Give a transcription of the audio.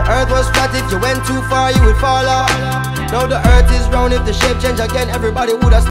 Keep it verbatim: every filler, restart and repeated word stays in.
earth was flat, if you went too far you would fall off. Now the earth is round, if the shape change again everybody would have